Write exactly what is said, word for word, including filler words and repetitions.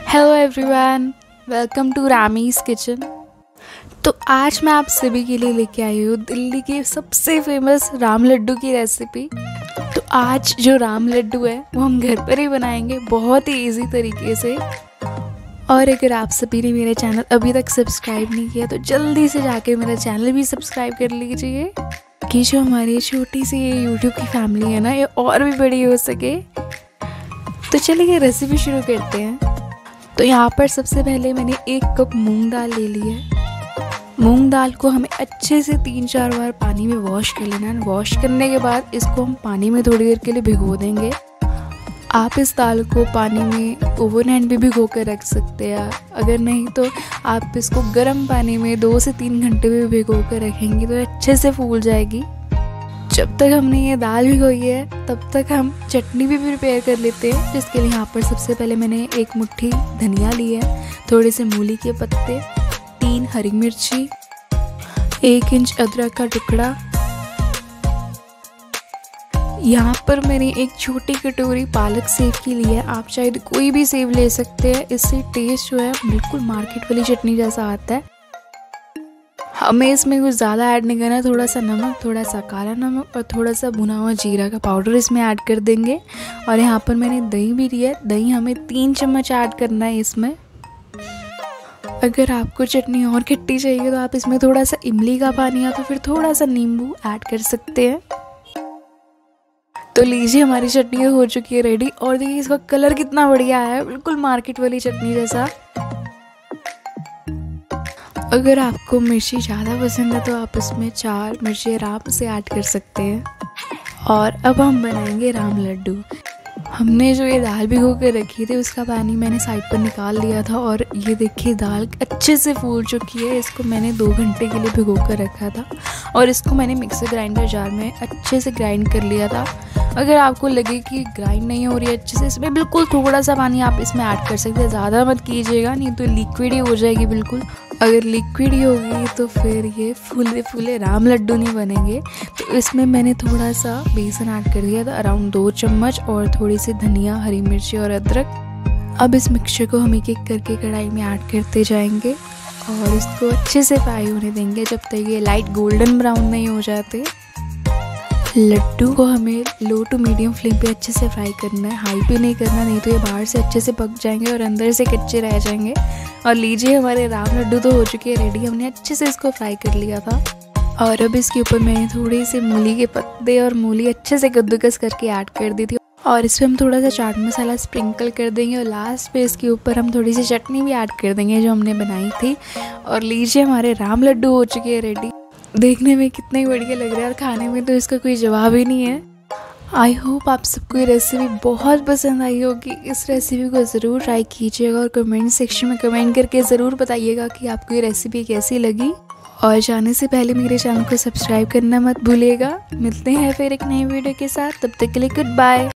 Hello everyone, welcome to Ramiz kitchen. तो आज मैं आप सभी के लिए लेके आई हूँ दिल्ली के सबसे फेमस राम लड्डू की रेसिपी। तो आज जो राम लड्डू है वो हम घर पर ही बनाएंगे बहुत ही इजी तरीके से। और अगर आप सभी ने मेरा चैनल अभी तक सब्सक्राइब नहीं किया तो जल्दी से जाके मेरा चैनल भी सब्सक्राइब कर लीजिए कि जो हमारी छोटी सी ये यूट्यूब की फैमिली है ना, ये और भी बड़ी हो सके। तो चलिए रेसिपी शुरू करते हैं। तो यहाँ पर सबसे पहले मैंने एक कप मूंग दाल ले ली है। मूंग दाल को हमें अच्छे से तीन चार बार पानी में वॉश कर लेना है। वॉश करने के बाद इसको हम पानी में थोड़ी देर के लिए भिगो देंगे। आप इस दाल को पानी में ओवरनाइट भी भिगो कर रख सकते हैं। अगर नहीं तो आप इसको गर्म पानी में दो से तीन घंटे भी भिगो कर रखेंगे तो अच्छे से फूल जाएगी। जब तक हमने ये दाल भिगोई है तब तक हम चटनी भी प्रिपेयर कर लेते हैं, जिसके लिए यहाँ पर सबसे पहले मैंने एक मुट्ठी धनिया ली है, थोड़े से मूली के पत्ते, तीन हरी मिर्ची, एक इंच अदरक का टुकड़ा। यहाँ पर मैंने एक छोटी कटोरी पालक सेव की ली है। आप चाहे तो कोई भी सेव ले सकते हैं, इससे टेस्ट जो है बिल्कुल मार्केट वाली चटनी जैसा आता है। हमें इसमें कुछ ज़्यादा ऐड नहीं करना है। थोड़ा सा नमक, थोड़ा सा काला नमक और थोड़ा सा भुना हुआ जीरा का पाउडर इसमें ऐड कर देंगे। और यहाँ पर मैंने दही भी लिया है। दही हमें तीन चम्मच ऐड करना है इसमें। अगर आपको चटनी और खट्टी चाहिए तो आप इसमें थोड़ा सा इमली का पानी या तो फिर थोड़ा सा नींबू ऐड कर सकते हैं। तो लीजिए, हमारी चटनी हो चुकी है रेडी। और देखिए इसका कलर कितना बढ़िया है, बिल्कुल मार्केट वाली चटनी जैसा। अगर आपको मिर्ची ज़्यादा पसंद है तो आप इसमें चार मिर्ची आराम से ऐड कर सकते हैं। और अब हम बनाएंगे राम लड्डू। हमने जो ये दाल भिगो कर रखी थी उसका पानी मैंने साइड पर निकाल लिया था। और ये देखिए दाल अच्छे से फूल चुकी है। इसको मैंने दो घंटे के लिए भिगो कर रखा था और इसको मैंने मिक्सर ग्राइंडर जार में अच्छे से ग्राइंड कर लिया था। अगर आपको लगे कि ग्राइंड नहीं हो रही है अच्छे से, इसमें बिल्कुल थोड़ा सा पानी आप इसमें ऐड कर सकते हैं। ज़्यादा मत कीजिएगा, नहीं तो लिक्विड ही हो जाएगी बिल्कुल। अगर लिक्विड ही होगी तो फिर ये फूले फूले राम लड्डू नहीं बनेंगे। तो इसमें मैंने थोड़ा सा बेसन ऐड कर दिया था, अराउंड दो चम्मच, और थोड़ी सी धनिया, हरी मिर्ची और अदरक। अब इस मिक्सचर को हम एक एक करके कढ़ाई में ऐड करते जाएंगे और इसको अच्छे से फ्राई होने देंगे जब तक ये लाइट गोल्डन ब्राउन नहीं हो जाते। लड्डू को हमें लो टू मीडियम फ्लेम पे अच्छे से फ्राई करना है, हाई पे नहीं करना, नहीं तो ये बाहर से अच्छे से पक जाएंगे और अंदर से कच्चे रह जाएंगे। और लीजिए, हमारे राम लड्डू तो हो चुके हैं रेडी। हमने अच्छे से इसको फ्राई कर लिया था। और अब इसके ऊपर मैंने थोड़ी सी मूली के पत्ते और मूली अच्छे से कद्दूकस करके ऐड कर दी थी। और इस पर हम थोड़ा सा चाट मसाला स्प्रिंकल कर देंगे और लास्ट पे इसके ऊपर हम थोड़ी सी चटनी भी ऐड कर देंगे जो हमने बनाई थी। और लीजिए, हमारे राम लड्डू हो चुके हैं रेडी। देखने में कितने बढ़िया लग रहा है और खाने में तो इसका कोई जवाब ही नहीं है। आई होप आप सबको ये रेसिपी बहुत पसंद आई होगी। इस रेसिपी को ज़रूर ट्राई कीजिएगा और कमेंट सेक्शन में कमेंट करके ज़रूर बताइएगा कि आपको ये रेसिपी कैसी लगी। और जाने से पहले मेरे चैनल को सब्सक्राइब करना मत भूलिएगा। मिलते हैं फिर एक नई वीडियो के साथ, तब तक के लिए गुड बाय।